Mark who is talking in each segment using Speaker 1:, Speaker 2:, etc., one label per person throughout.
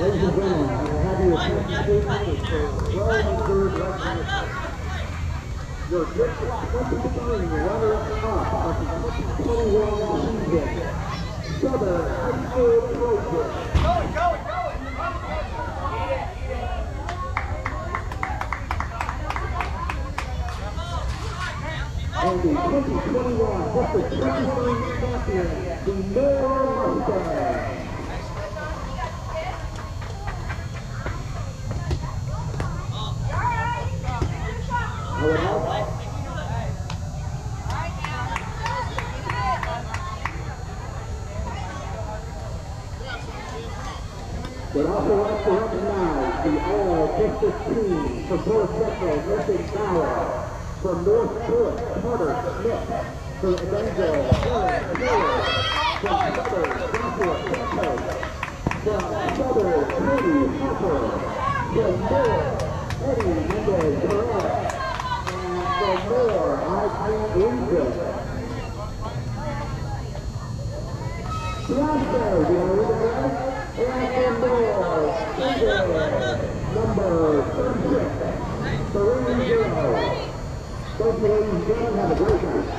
Speaker 1: Ladies and gentlemen, I will have your attention please for 12 third recognition. Your district 23 runners-up of the 2021 season, Southern High School Trojans. And the 2021 District 23 champion, the Moore Mustangs. We'd also like to recognize the all-district team for North Central, Nathan Bauer, from North Port, Carter Smith, for Evangel, Aaron Taylor, from Southern, Joshua Santos, from Southern, Katie Hopper, from North, Eddie Mendez-Perez, and from Moore, I.P. Lincoln. Toronto, the Olympic and Moore, number 36, 3-0. Thank you, ladies and gentlemen. Have a great night.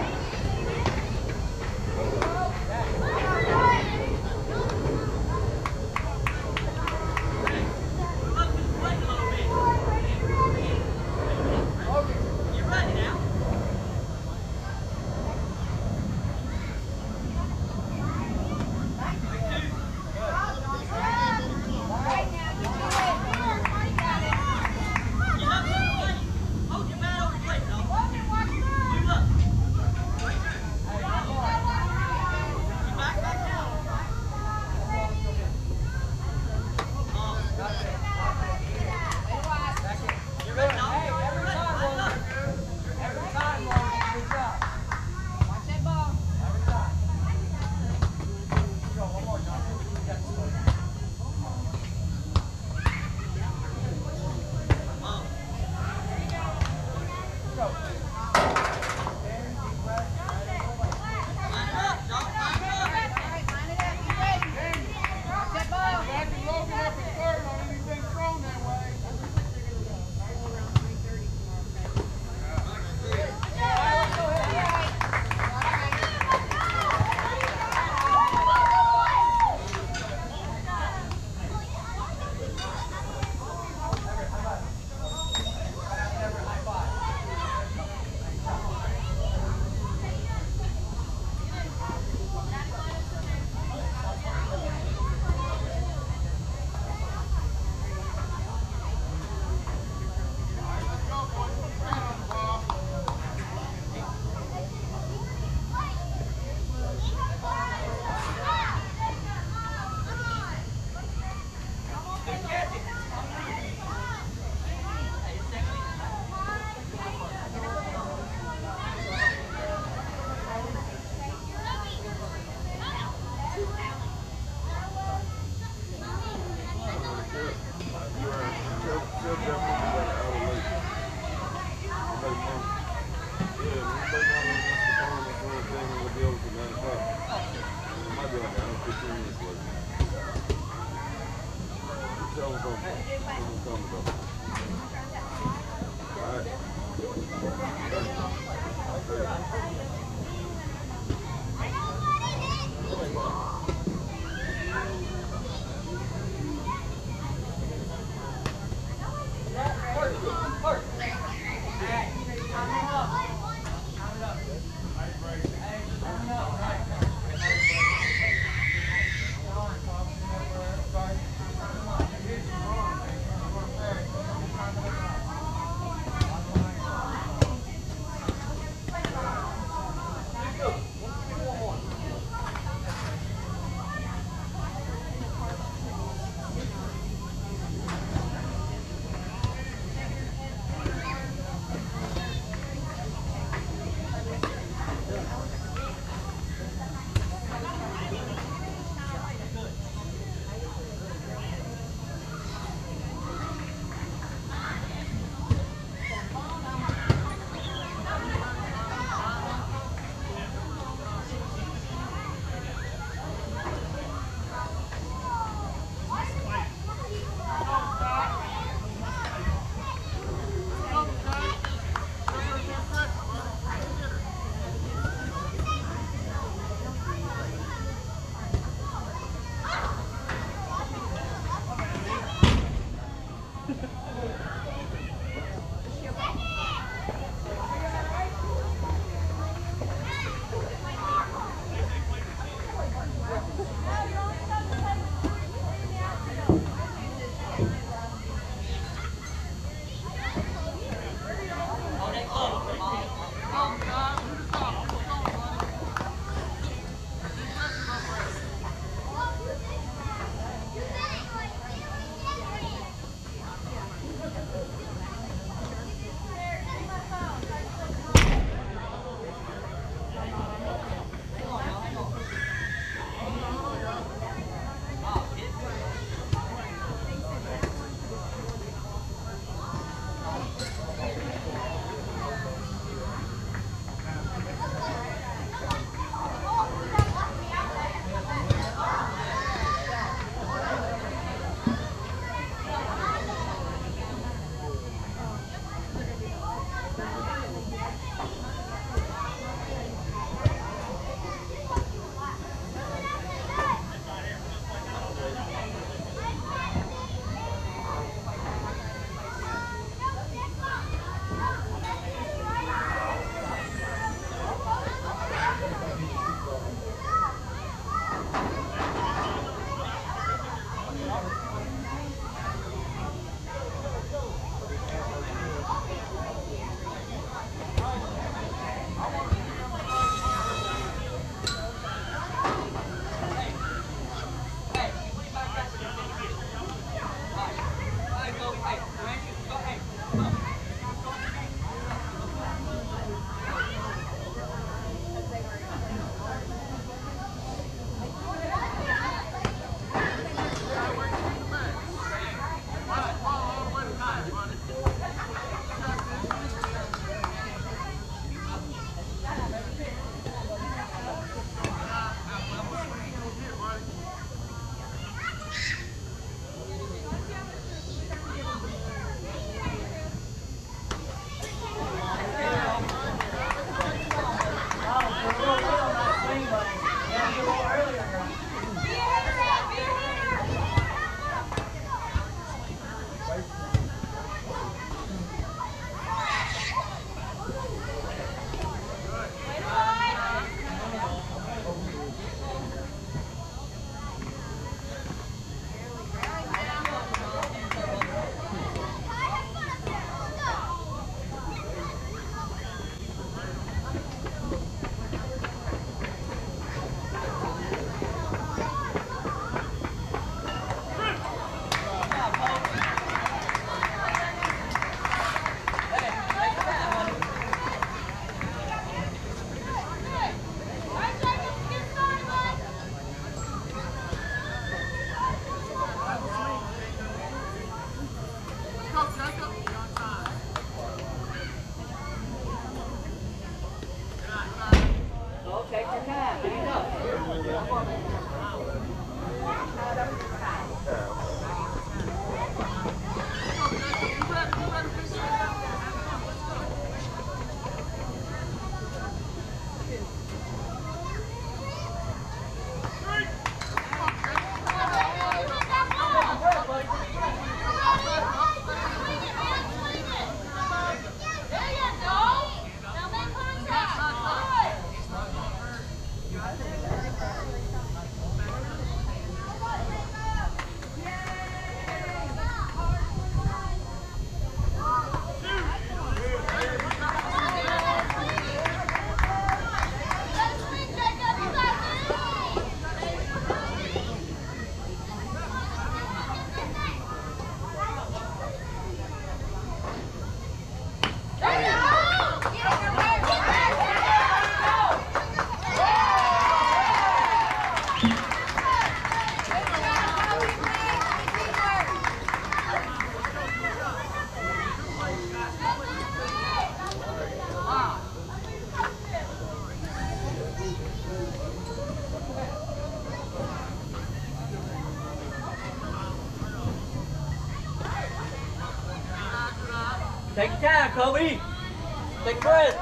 Speaker 2: Take your time, Kobe. Take a breath.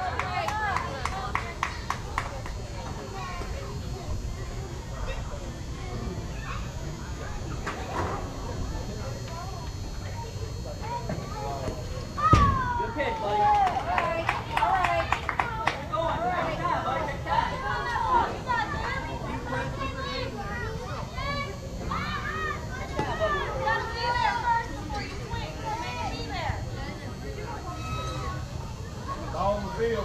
Speaker 2: Good pitch, buddy. All right. Keep going. Take your time, buddy. Take your time.
Speaker 3: On the field.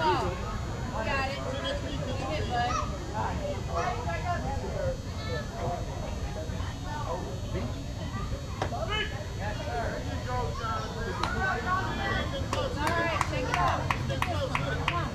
Speaker 2: ball. You got it. You hit, bud. Alright, take it off. Come on.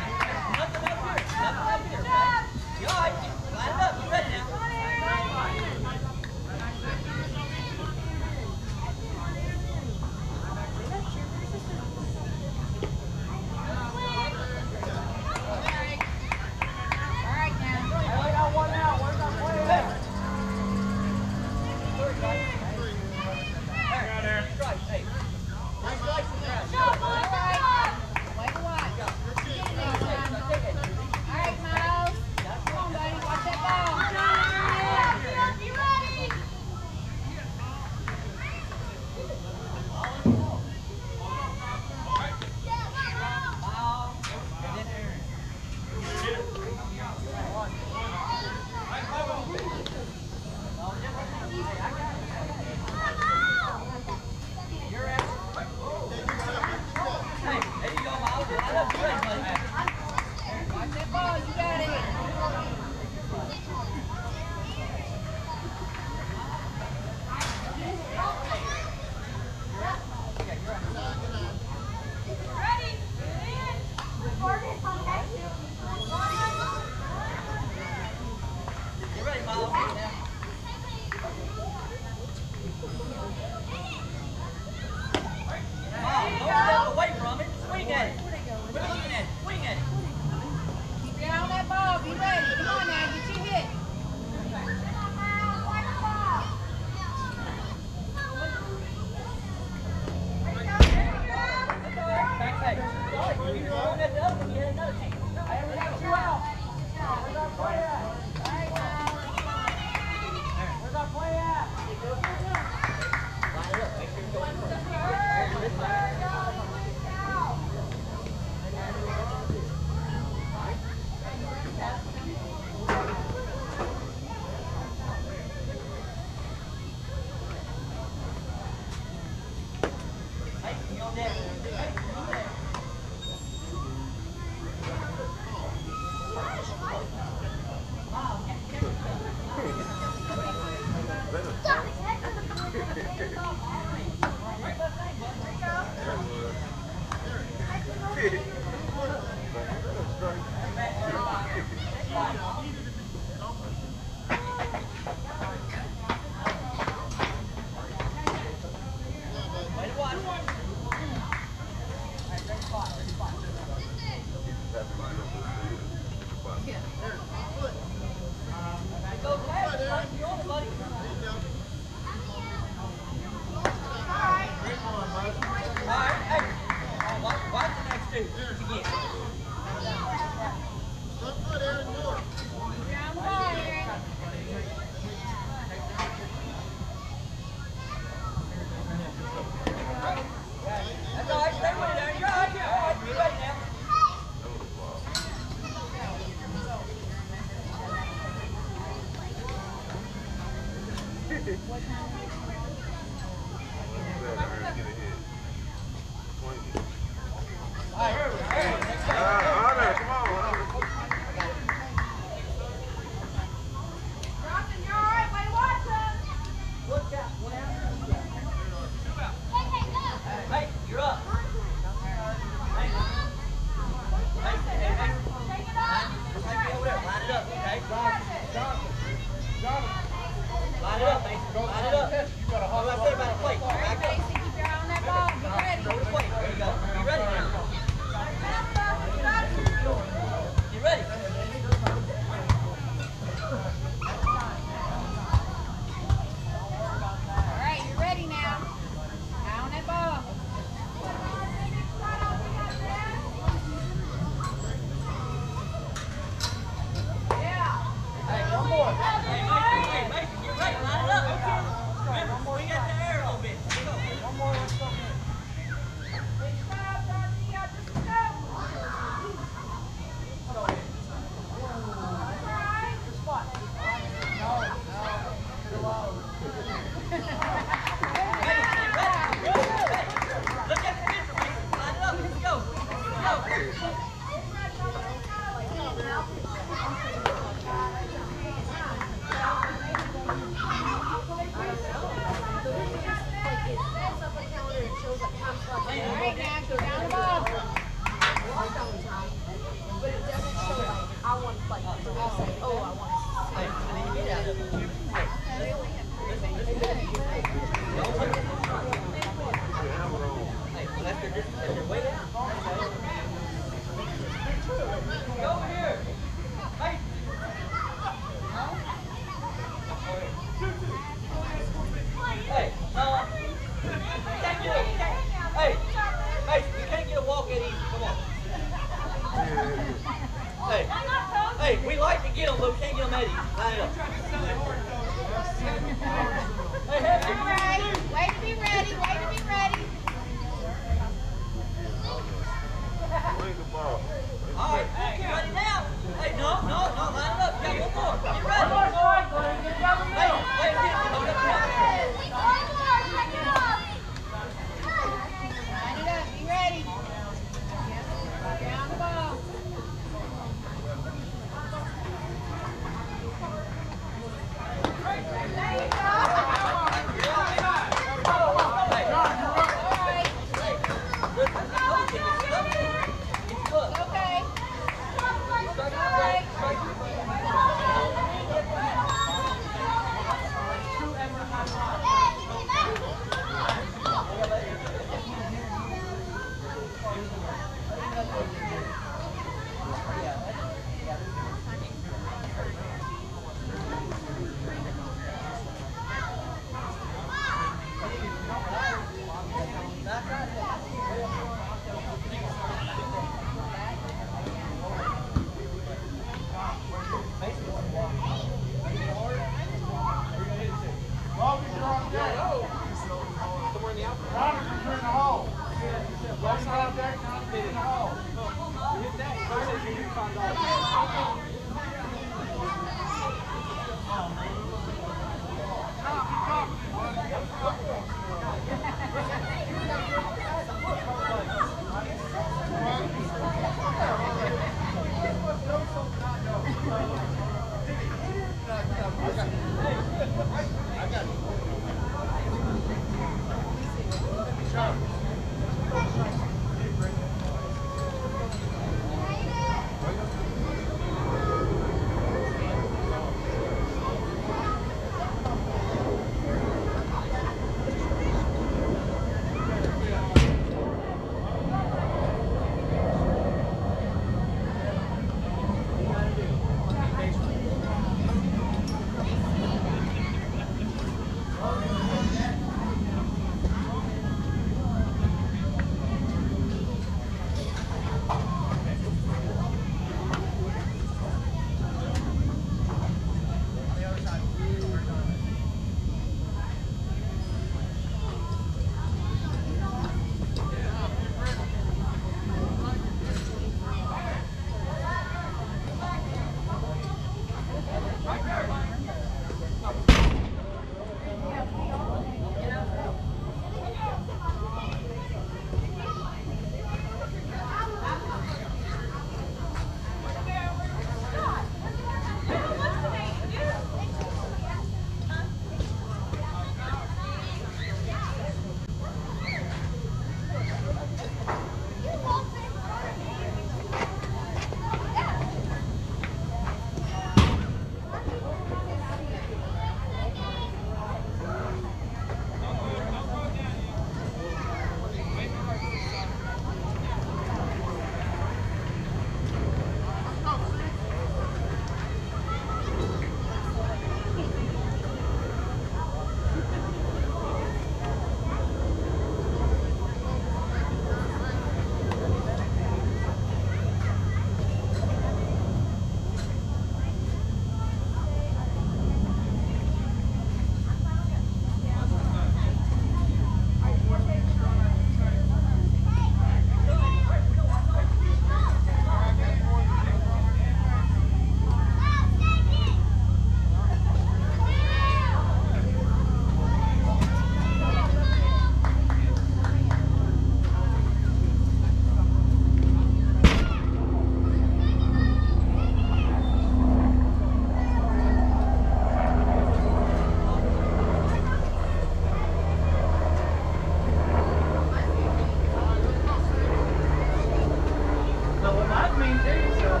Speaker 2: team too, so.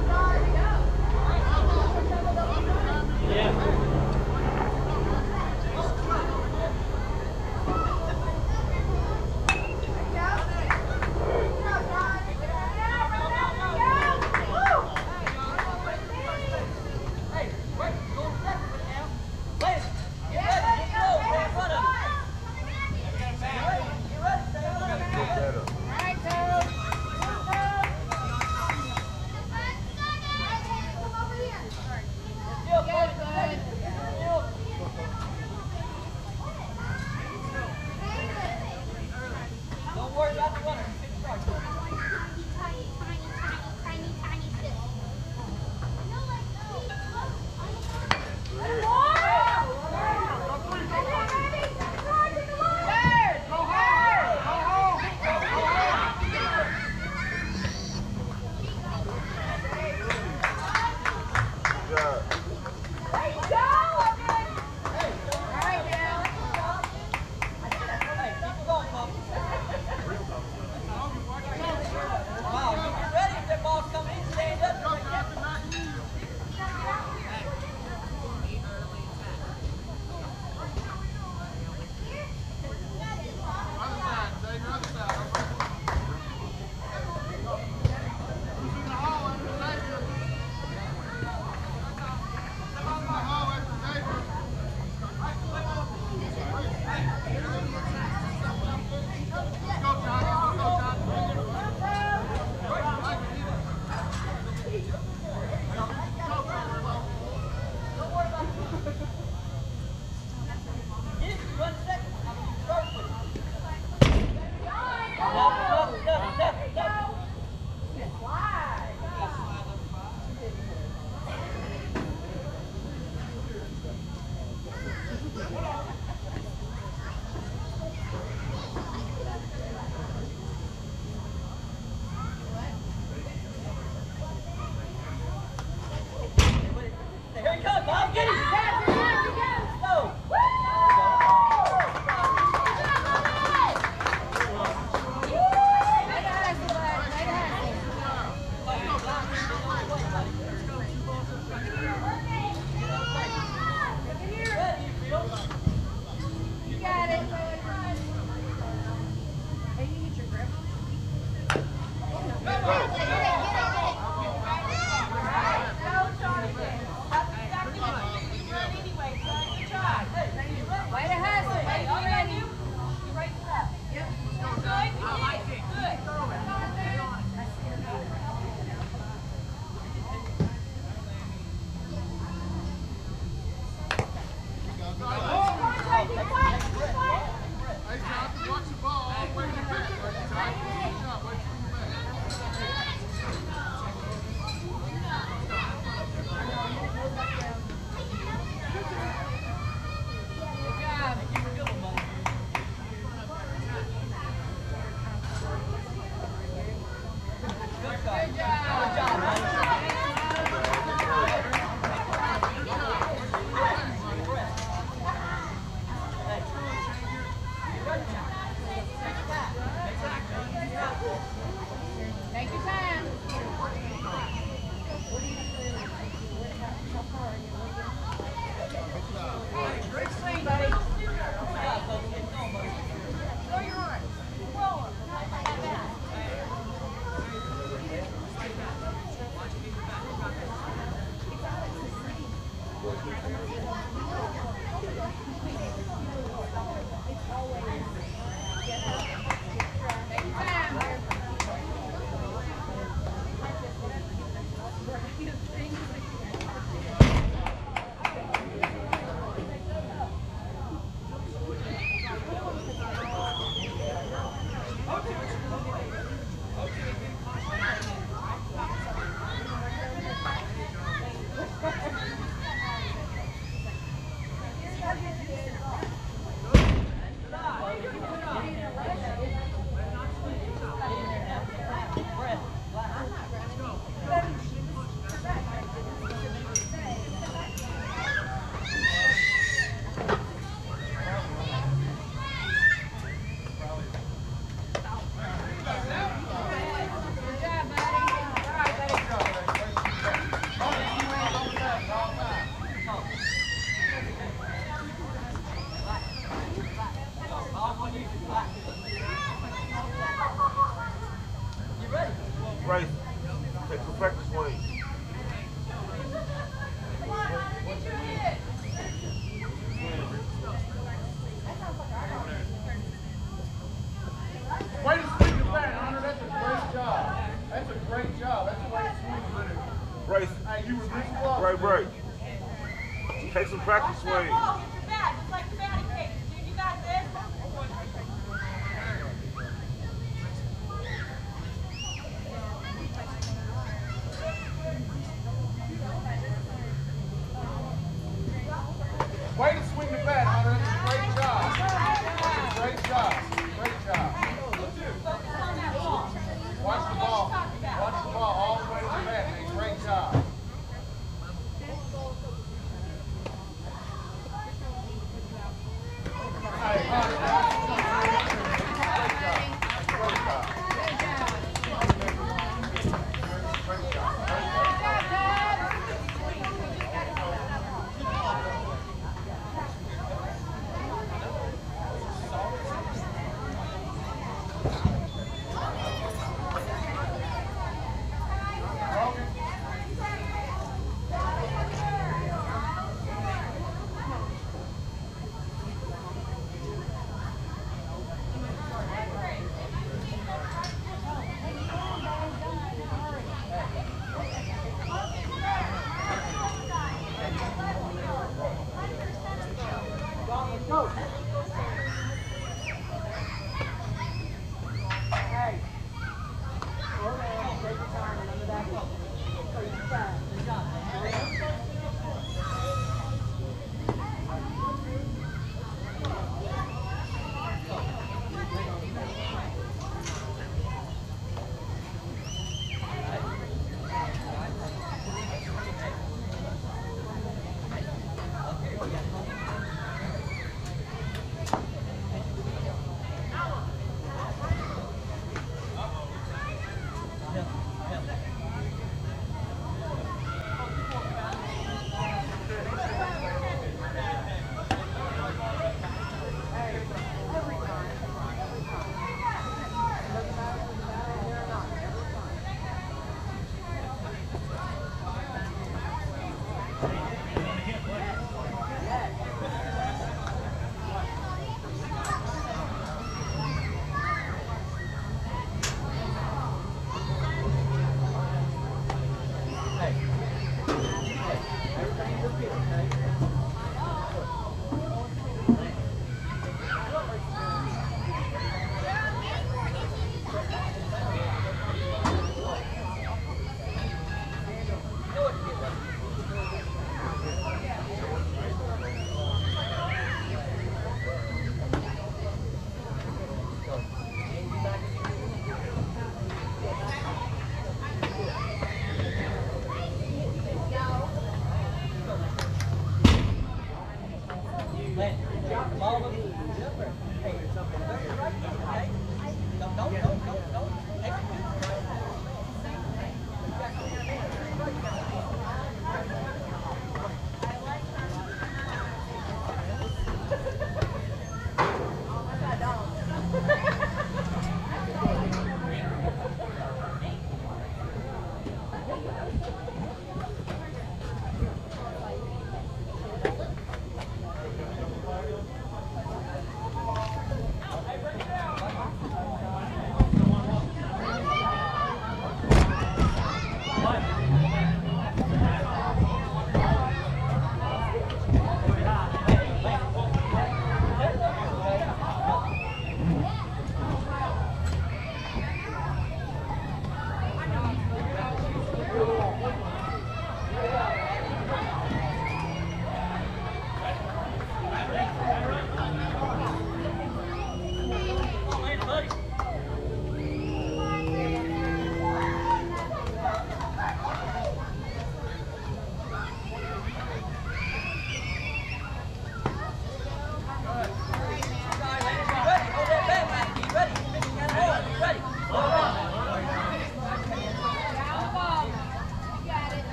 Speaker 2: Yeah.
Speaker 3: Bryce, take some practice swings.
Speaker 4: Way to swing the bat, Hunter. That's a great job. That's a great job. That's a way to swing it.
Speaker 3: Bryce,
Speaker 4: Hey, you were this close.
Speaker 3: right, right. Take some practice swings.
Speaker 2: Hit your bat, just like the batting cages, dude. You got this.
Speaker 4: Way to swing the bat, Hunter. That's a great job. That's a great job. Great job.
Speaker 2: Focus on that ball.
Speaker 4: Watch the ball. Watch the ball all the way to the bat, man. Great job.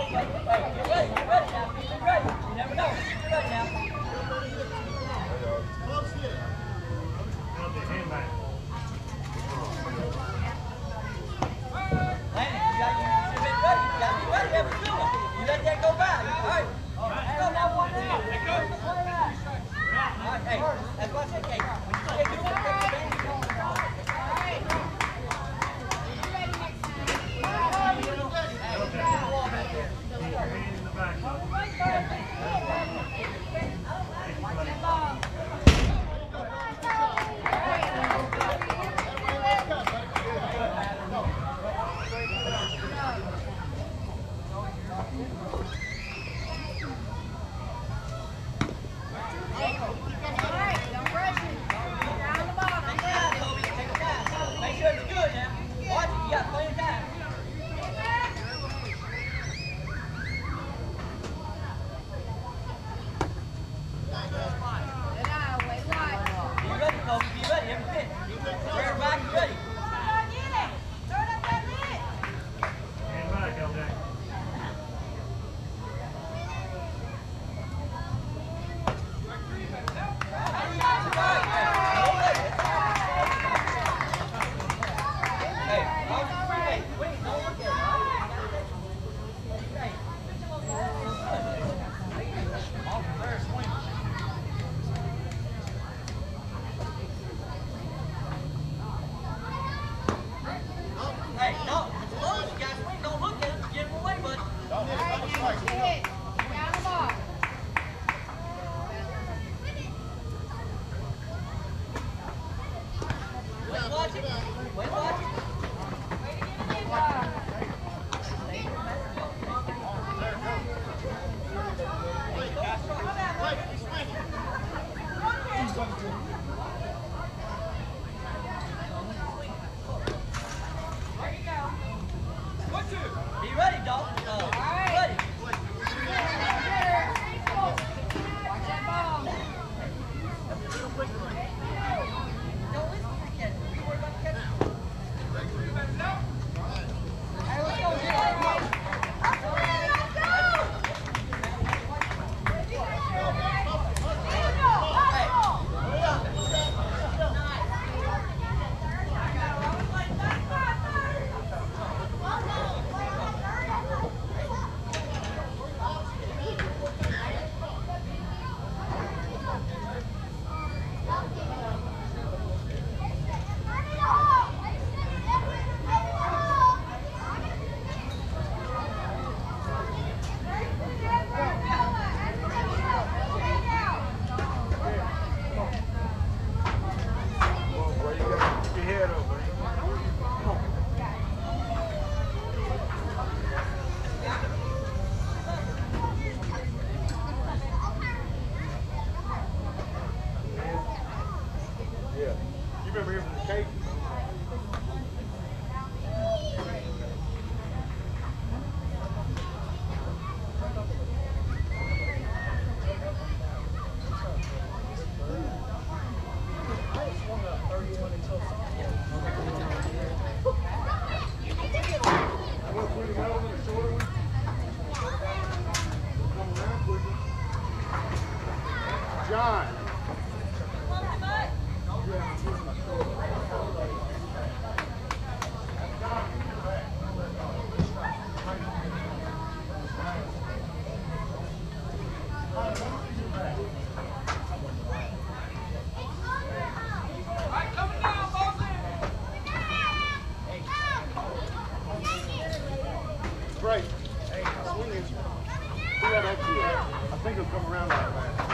Speaker 4: Great. Hey, swing it. See how that feels. I think it'll come around like that.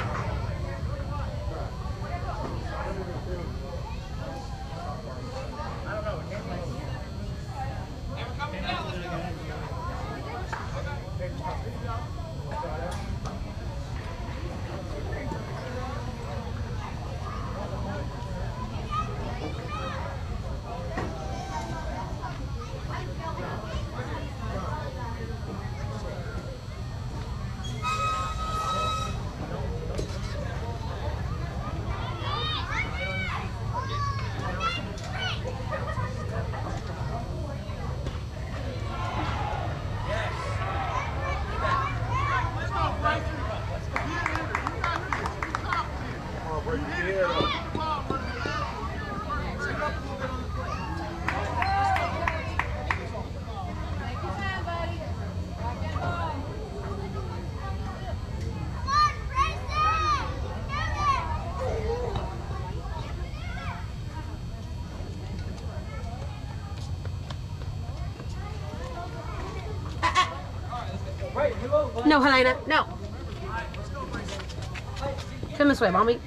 Speaker 4: I don't know.
Speaker 5: No, Helena, no. Come this way, Mommy.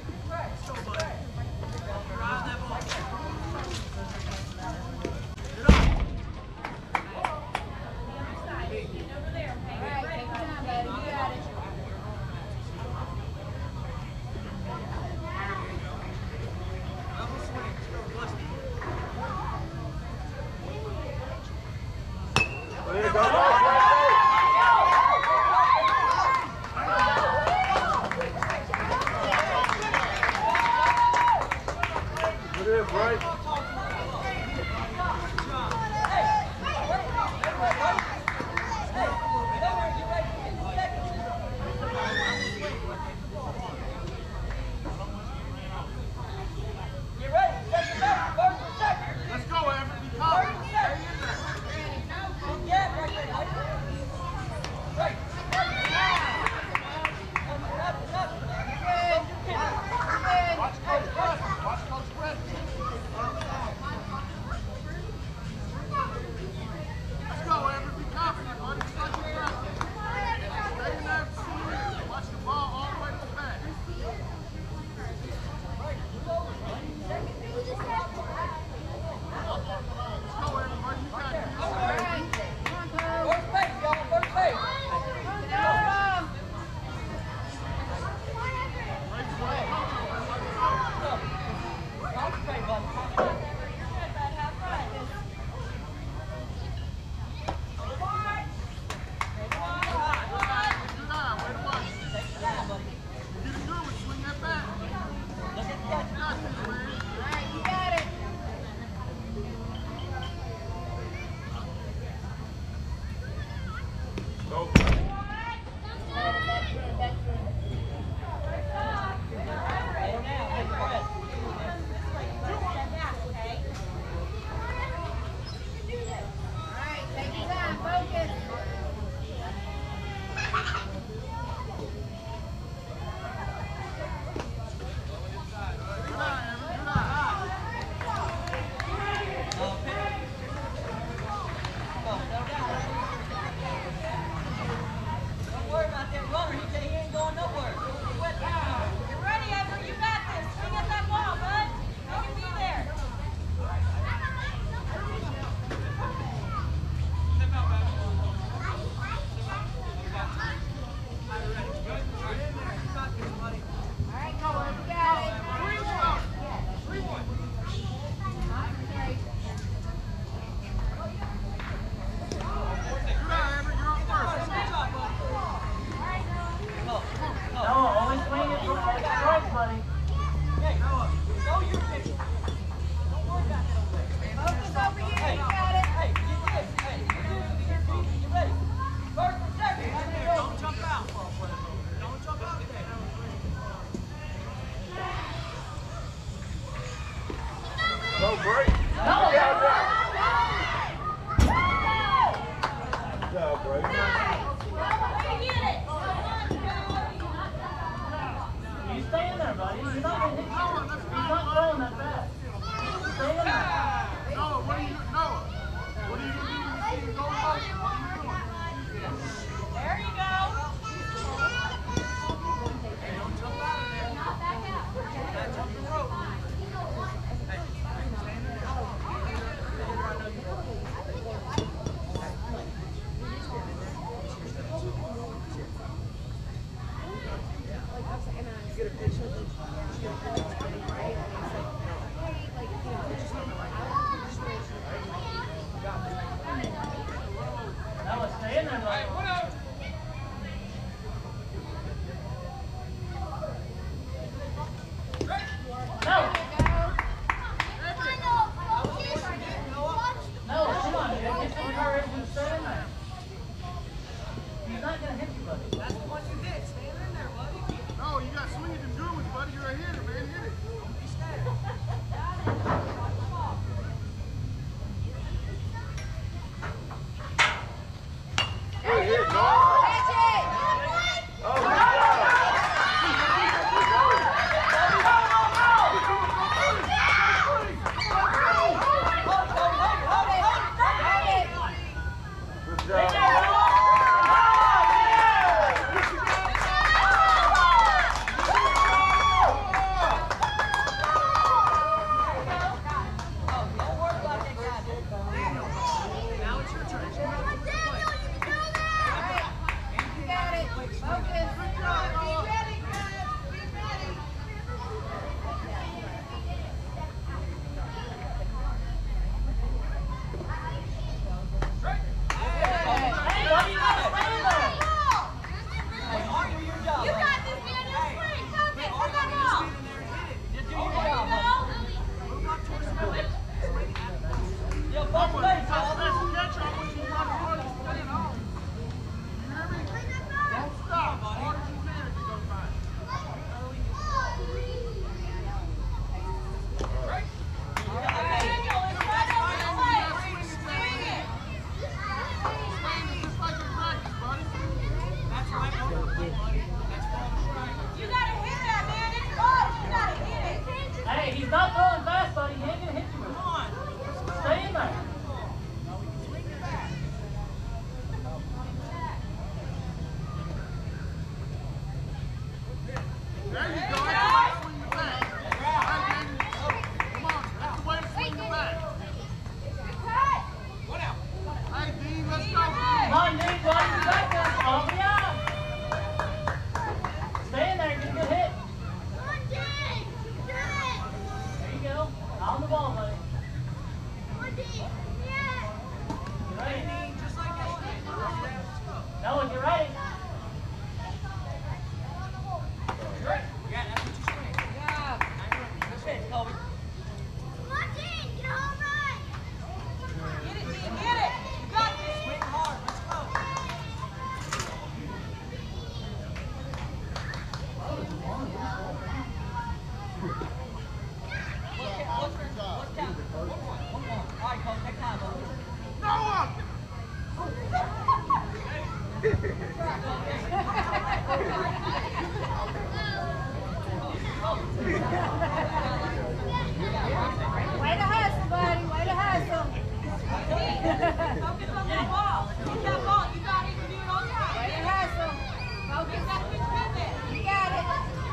Speaker 2: Way to hustle, buddy. Way to hustle.
Speaker 6: Focus on that ball. Get that ball. You got it. You do it all the time.
Speaker 2: Way to hustle. Focus. You got it.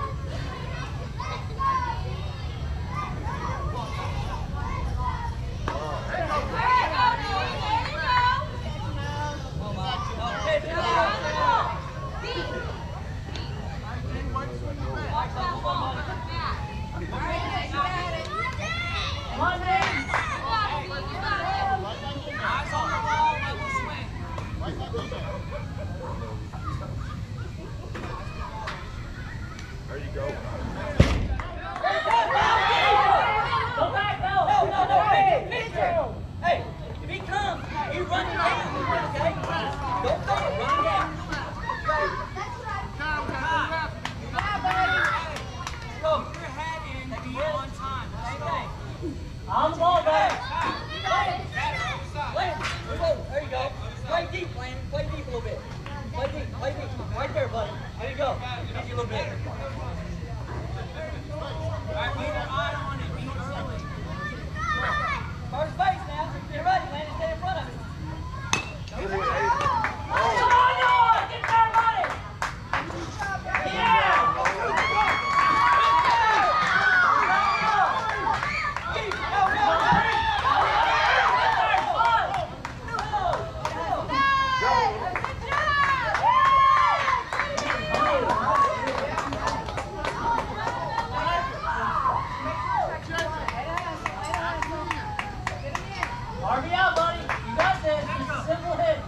Speaker 3: There you go.
Speaker 2: Go back, no.
Speaker 6: Hey, if he comes, you run him down, okay? Don't throw it, run him down. Go. Put your head in, be on time. Okay. On the ball, guys. There you go. Play deep, Landon. Play deep a little bit. Play deep. Right there, buddy. There you go. Give you a little bit. Alright, keep your eye on it. Be early. First base now. Get ready, Landon. Stay in front of it. Come on, Get there, buddy. Yeah. RB out, buddy. You got this. It's a simple hit.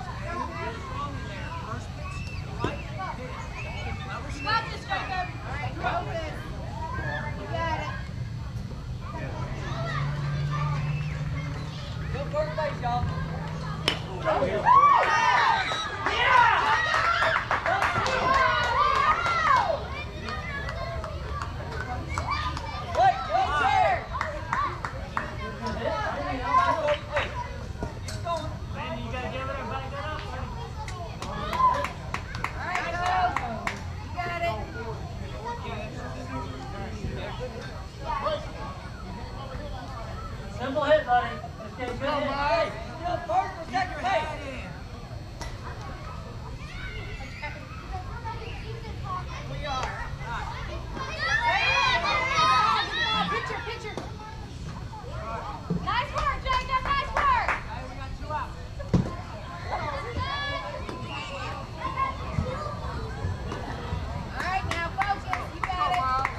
Speaker 2: You got this, Jacob. All right, focus. You got it.
Speaker 6: Go first base, y'all. Wait, there. Landon, you gotta get over there and back that up.
Speaker 2: All right, go. You got it.
Speaker 6: Simple hit, buddy. Let's get a good hit. Hey, you know, first or second base. We are.
Speaker 2: Pitcher. Nice work, Jacob. Nice work.
Speaker 6: Hey, we got 2 outs.
Speaker 2: All right, now focus. You got it.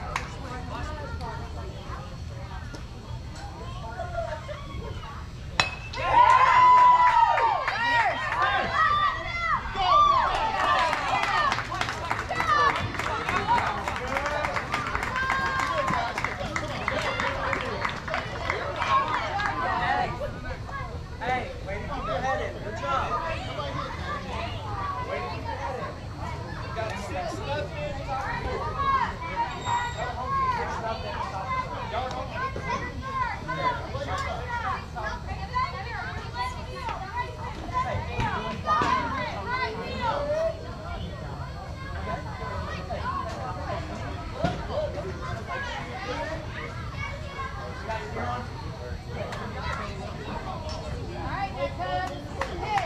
Speaker 6: Hey, way to keep your head in. Good job.
Speaker 4: Got 6 left in.
Speaker 2: All right, Jacob. Hit.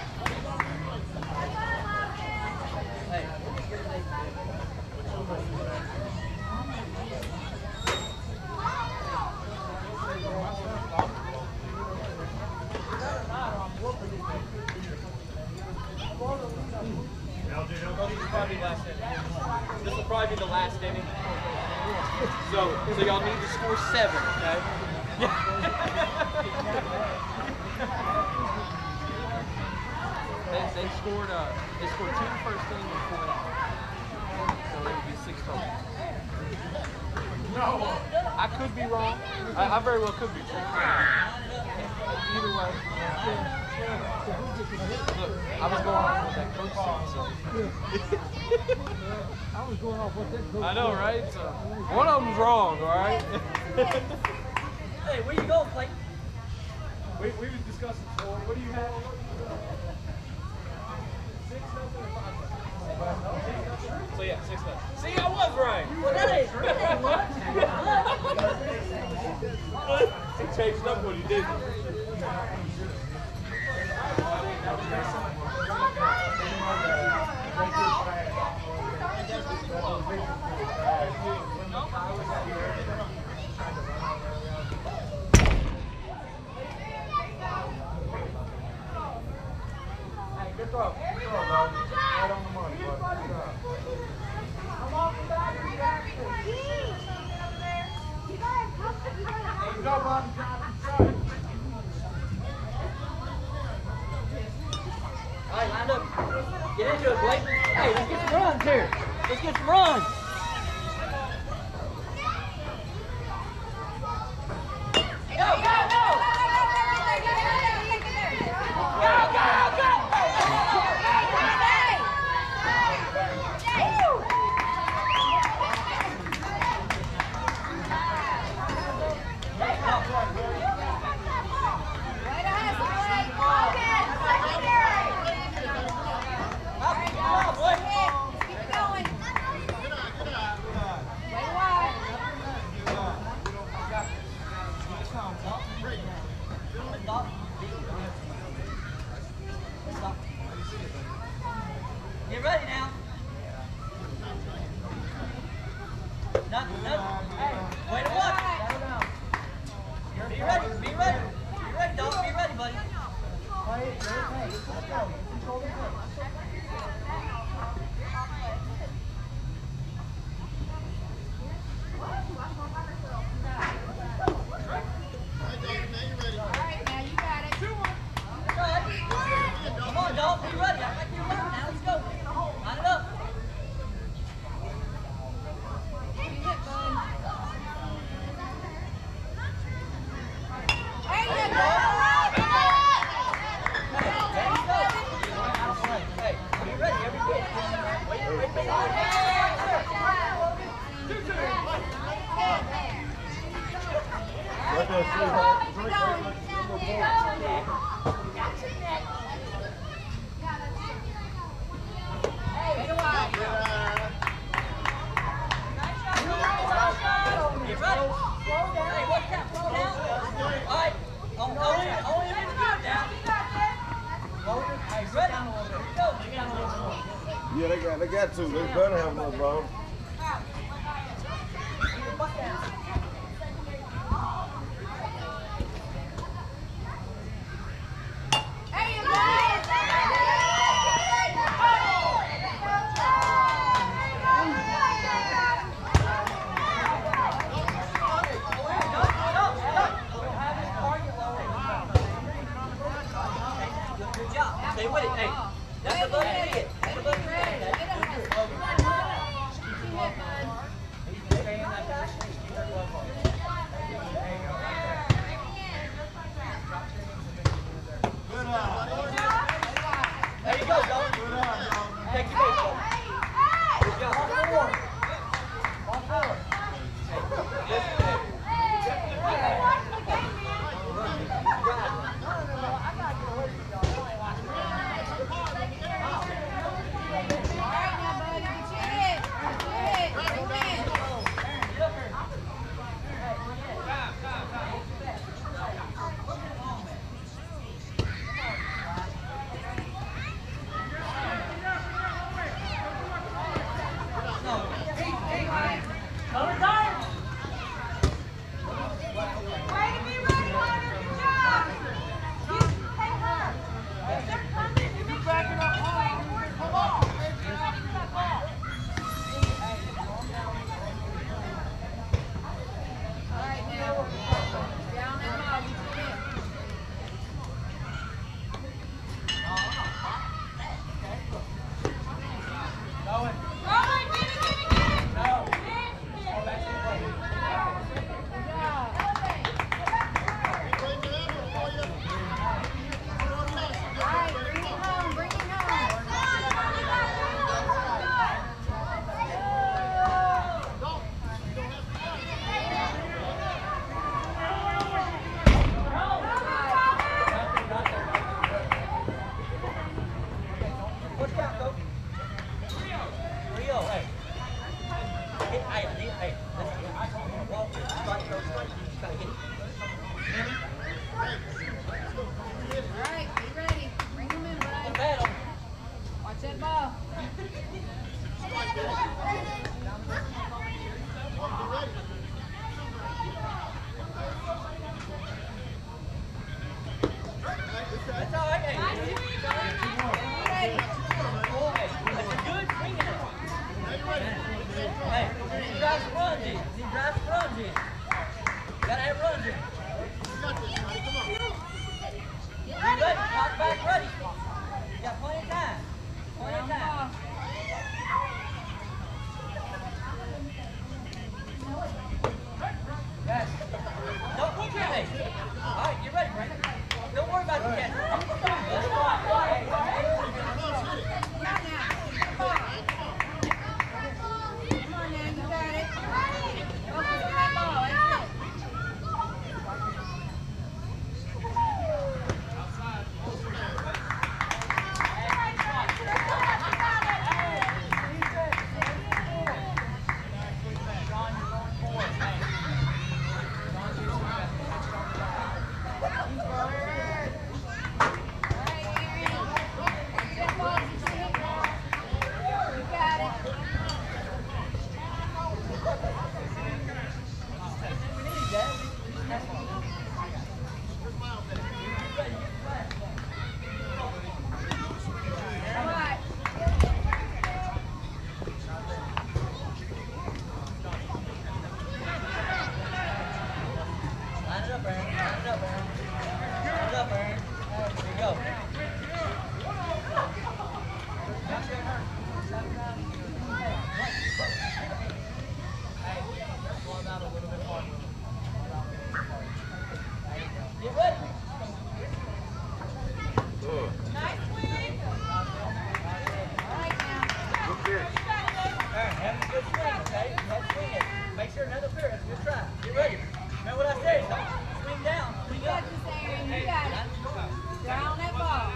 Speaker 7: This will probably be the last inning. So y'all need to score 7, okay? they scored 2 the first inning and 4 out. So it would be 6 total.
Speaker 4: No.
Speaker 7: I could be wrong. I very well could be wrong. Either way. Look, I was going off what that coach said, so.
Speaker 8: I was going off what that coach
Speaker 7: I know, right? So, one of them's wrong, all right?
Speaker 6: Hey, where you going, Clayton?
Speaker 7: we was discussing, so what do you have? 6-0 or 5-0? So yeah, 6 left. See, I was right.
Speaker 6: Well, that ain't right.
Speaker 3: He changed up what he did.
Speaker 4: Good throw. Good throw, dog. Right on the money, bud. Good job. There you go, bud.
Speaker 6: All right, lined up. Get into it, Blake. Hey, let's get some runs here. Let's get some runs. Go, go, go! Go, go, go! Get ready now. Nothing. Hey, way to watch. Be ready, be ready. Be ready, dog. Be ready, buddy. Come on, dog. Be ready. Act like you're ready now. Let's go. Line it up. Hey, be ready every bit. Wait.
Speaker 3: Let that
Speaker 6: Get ready. Hey, what's that? Slow down. All right. Only in the good now. Hey, ready? Go.
Speaker 3: Yeah, they got to. They better have enough ball.
Speaker 6: Good job. Stay with it. Hey, that's the left hand. That's the left hand. That's good. hit. Hey, listen. I want to walk it. Strike, go straight. You just gotta hit it.
Speaker 2: All right, be ready. Bring them in,
Speaker 6: Put a
Speaker 2: bud.
Speaker 6: pad on.
Speaker 2: Watch that ball.
Speaker 6: That's all right. Hey,
Speaker 2: Ready.
Speaker 6: that's a good swing in it. Hey, he drives the runs in. He drives the runs in. Gotta have runs in. You ready? Knock back ready. You got plenty of time. Plenty of time. Yes. Don't look at me. All right, you ready, Brandon? Don't worry about the catch.
Speaker 2: Come on now, you got it. Focus on that ball, that's it.
Speaker 6: Line it up, Aaron. Line it up, Aaron. Line it up, Aaron. There you go. Get ready.
Speaker 2: Nice swing. All right now.
Speaker 6: Aaron, have a good swing, okay? You have to swing it. Make sure another fair. That's a good try. Get ready. Remember what I said? Don't swing down. Swing
Speaker 2: You
Speaker 6: up.
Speaker 2: got this, Aaron. You got it. Draw on that ball.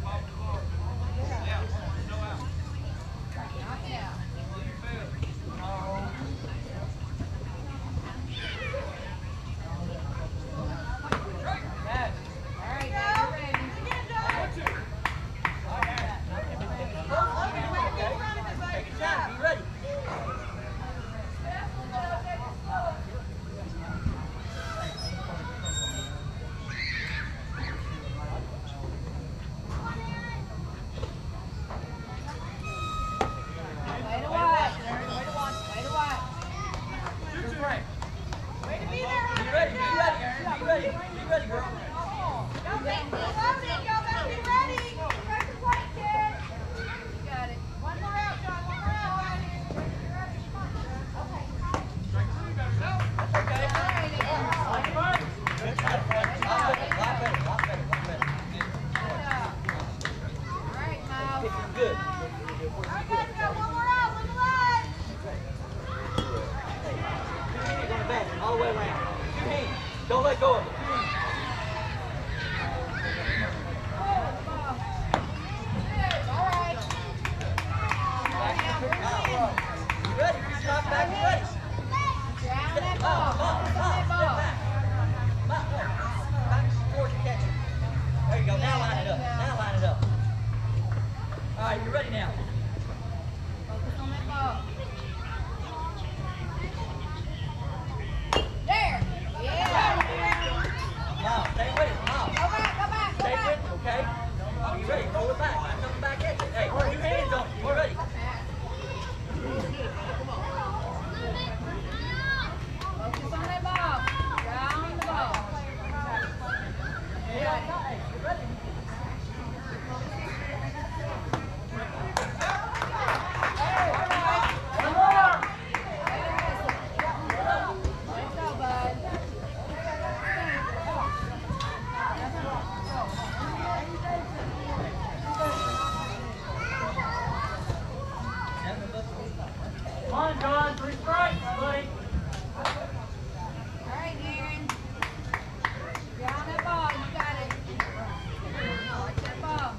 Speaker 2: Knock it out.
Speaker 6: Yes.
Speaker 2: All right, now you're ready.
Speaker 6: Take your time. Be ready.
Speaker 2: Way to watch. Way to watch. Way to watch.
Speaker 6: Good break.
Speaker 2: Way to be there.
Speaker 6: Be ready. Be ready, Aaron. Be ready. Be ready, girl.
Speaker 2: Y'all gotta be loaded. Y'all gotta be ready. Press the plate, kid. You got it. One more out, John. One more out.
Speaker 6: Okay.
Speaker 2: All right, Aaron.
Speaker 6: Good try. Lot better. Lot better.
Speaker 2: All right, Miles.
Speaker 6: This is good.
Speaker 2: All right, guys, we got one more out. Look alive.
Speaker 6: Two hands on the bat, all the way around. Two hands. Don't let go of it.
Speaker 2: All right.
Speaker 6: You ready? Stop back and ready.
Speaker 2: Down that ball. Focus on that ball.
Speaker 6: Back towards the catcher. There you go. Now line it up. Now line it up. All right, you're ready now.
Speaker 2: Focus on that ball. There. Yeah.
Speaker 6: Now, stay with it. Now,
Speaker 2: Go back. Go back. Go
Speaker 6: stay
Speaker 2: back.
Speaker 6: with it, okay? You ready? Roll it back. I'm coming back at you. Hey, two hands on it. You ready?
Speaker 2: Focus on that ball. Down the ball.
Speaker 6: Yeah, you ready?
Speaker 2: Let's go, bud.
Speaker 7: Come on, John. 3 strikes, buddy.
Speaker 2: All right, Aaron. Down that ball. You got it. Watch that ball.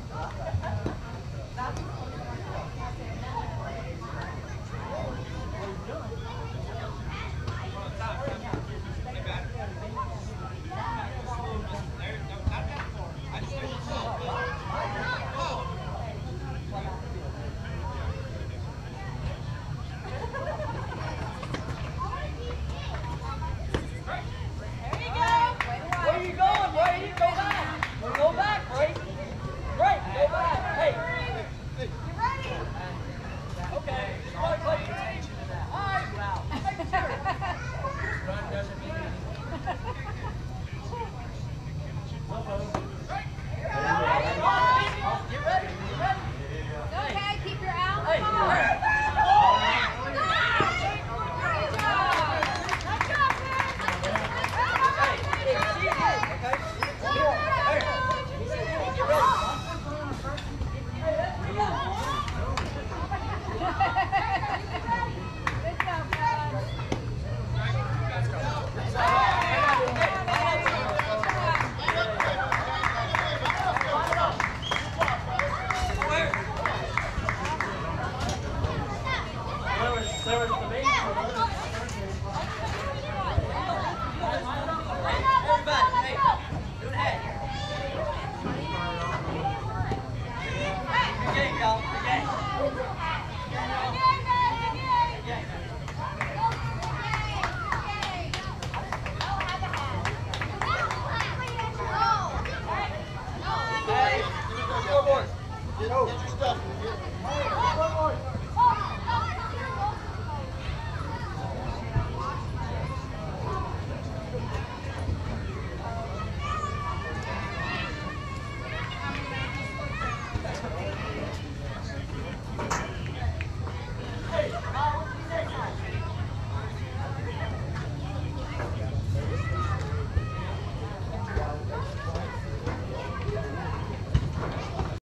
Speaker 6: Get your stuff.